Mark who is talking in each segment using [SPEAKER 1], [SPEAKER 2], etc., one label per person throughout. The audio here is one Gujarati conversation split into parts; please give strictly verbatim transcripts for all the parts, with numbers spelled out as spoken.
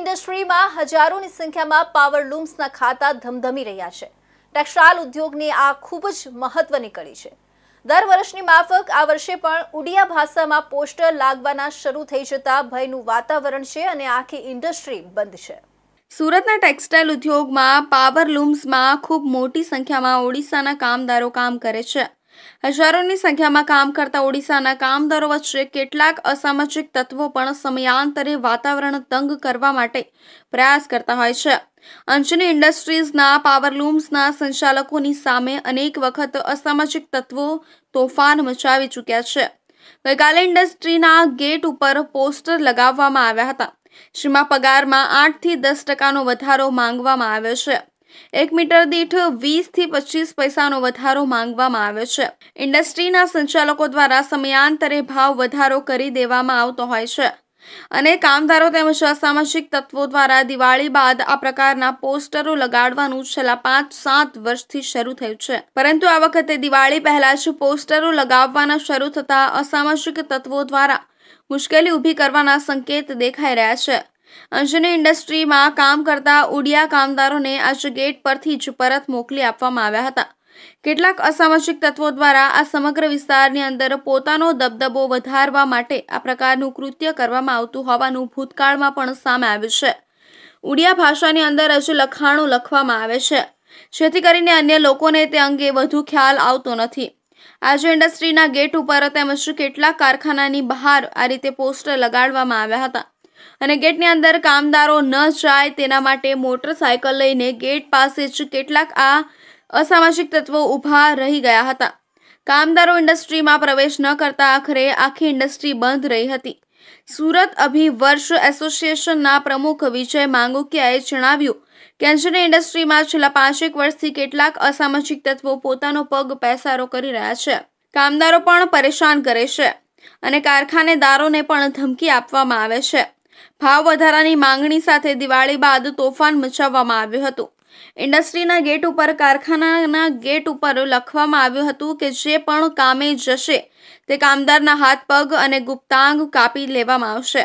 [SPEAKER 1] ઇન્ડસ્ટ્રીમાં હજારોની સંખ્યામાં પાવર લૂમ્સના ખાતા ધમધમી રહ્યા છે। ટેક્સટાઇલ ઉદ્યોગની આ ખૂબ જ મહત્વની કડી છે। દર વર્ષની માફક આ વર્ષે પણ ઉડિયા ભાષામાં પોસ્ટર લાગવાના શરૂ થઈ જતા ભયનું વાતાવરણ છે અને આખી ઇન્ડસ્ટ્રી બંધ છે।
[SPEAKER 2] સુરતના ટેક્સટાઇલ ઉદ્યોગમાં પાવર લૂમ્સમાં ખૂબ મોટી સંખ્યામાં ઓડિશાના કામદારો કામ કરે છે। હજારોની સંખ્યામાં કામ કરતા ઓડિશાના કામદારો વચ્ચે કેટલાક અસામાજિક તત્વો પણ સમયાંતરે વાતાવરણ તંગ કરવા માટે પ્રયાસ કરતા હોય છે। અંજની ઇન્ડસ્ટ્રીઝના પાવર લૂમ્સના સંચાલકોની સામે અનેક વખત અસામાજિક તત્વો તોફાન મચાવી ચૂક્યા છે। ગઈકાલે ઇન્ડસ્ટ્રીના ગેટ ઉપર પોસ્ટર લગાવવામાં આવ્યા હતા, જેમાં પગારમાં આઠ થી દસ ટકાનો વધારો માંગવામાં આવ્યો છે। એક મીટર દીઠ વીસ થી પચીસ પૈસાનો વધારો માંગવામાં આવ્યો છે। ઇન્ડસ્ટ્રીના સંચાલકો દ્વારા સમયાંતરે ભાવ વધારો કરી દેવામાં આવતો હોય છે અને કામદારો તેમજ અસામાજિક તત્વો દ્વારા દિવાળી બાદ આ પ્રકારના પોસ્ટરો લગાડવાનું છેલ્લા પાંચ સાત વર્ષથી શરૂ થયું છે, પરંતુ આ વખતે દિવાળી પહેલા જ પોસ્ટરો લગાવવાના શરૂ થતા અસામાજિક તત્વો દ્વારા મુશ્કેલી ઊભી કરવાના સંકેત દેખાઈ રહ્યા છે। અંજની ઇન્ડસ્ટ્રીમાં કામ કરતા ઉડિયા કામદારોને આજે ગેટ પરથી જ પરત મોકલી આપવામાં આવ્યા હતા। કેટલાક અસામાજિક તત્વો દ્વારા આ સમગ્ર વિસ્તારની અંદર પોતાનો દબદબો વધારવા માટે આ પ્રકારનું કૃત્ય કરવામાં આવતું હોવાનું ભૂતકાળમાં પણ સામે આવ્યું છે। ઉડિયા ભાષાની અંદર જ લખાણો લખવામાં આવે છે, જેથી કરીને અન્ય લોકોને તે અંગે વધુ ખ્યાલ આવતો નથી। આજે ઇન્ડસ્ટ્રીના ગેટ ઉપર તેમજ કેટલાક કારખાનાની બહાર આ રીતે પોસ્ટર લગાડવામાં આવ્યા હતા અને ગેટની અંદર કામદારો ન જાય તેના માટે મોટરસાયકલ લઈને ગેટ પાસે જ કેટલાક આ અસામાજિક તત્વો ઊભા રહી ગયા હતા। કામદારો ઇન્ડસ્ટ્રીમાં પ્રવેશ ન કરતા આખરે આખી ઇન્ડસ્ટ્રી બંધ રહી હતી। સુરત અભિવર્ષ એસોસિએશનના પ્રમુખ વિજય માંગુકિયાએ જણાવ્યું કે અંજની ઇન્ડસ્ટ્રીમાં છેલ્લા પાંચેક વર્ષથી કેટલાક અસામાજિક તત્વો પોતાનો પગ પેસારો કરી રહ્યા છે। કામદારો પણ પરેશાન કરે છે અને કારખાનેદારોને પણ ધમકી આપવામાં આવે છે। ભાવ વધારાની માંગણી સાથે દિવાળી બાદ તોફાન મચાવવામાં આવ્યું હતું। ઇન્ડસ્ટ્રીના ગેટ ઉપર કારખાનાના ગેટ ઉપર લખવામાં આવ્યું હતું કે જે પણ કામે જશે તે કામદારના હાથ પગ અને ગુપ્તાંગ કાપી લેવામાં આવશે।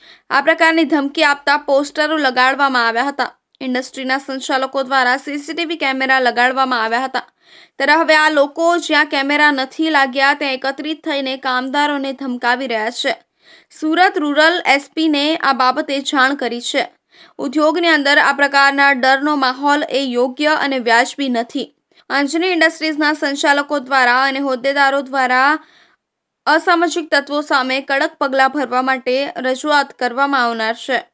[SPEAKER 2] આ પ્રકારની ધમકી આપતા પોસ્ટરો લગાડવામાં આવ્યા હતા। ઇન્ડસ્ટ્રીના સંચાલકો દ્વારા સીસીટીવી કેમેરા લગાડવામાં આવ્યા હતા, ત્યારે હવે આ લોકો જ્યાં કેમેરા નથી લાગ્યા ત્યાં એકત્રિત થઈને કામદારોને ધમકાવી રહ્યા છે। સુરત રૂરલ એસપીને આ બાબતે જાણ કરી છે। ઉદ્યોગની અંદર આ પ્રકારના ડરનો માહોલ એ યોગ્ય અને વ્યાજબી નથી। અંજની ઇન્ડસ્ટ્રીઝના સંચાલકો દ્વારા અને હોદ્દેદારો દ્વારા અસામાજિક તત્વો સામે કડક પગલાં ભરવા માટે રજૂઆત કરવામાં આવનાર છે।